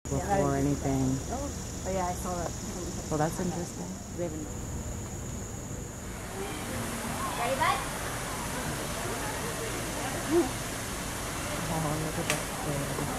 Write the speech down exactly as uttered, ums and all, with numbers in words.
before anything. Oh, yeah, I saw that. Well, that's interesting. They haven't. Ready, bud? Oh, look at that kid.